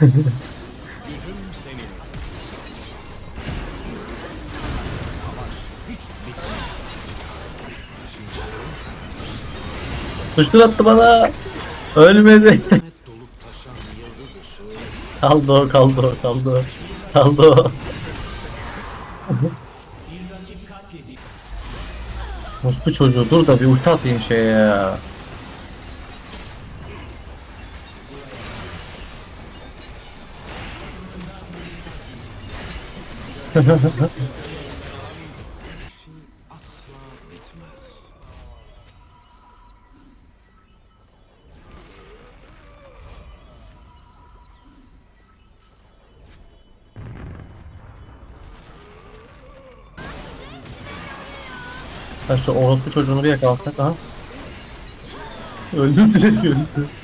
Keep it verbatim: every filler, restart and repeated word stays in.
Tuştur attı bana. Ölmedi. Kaldı o, kaldı o, kaldı o. Kaldı o. Muspu çocuğu, dur da bir ulti atayım şeye ya. Ha, şu orospu çocuğunu bir yakalasak ha. Öldü, direkt öldü.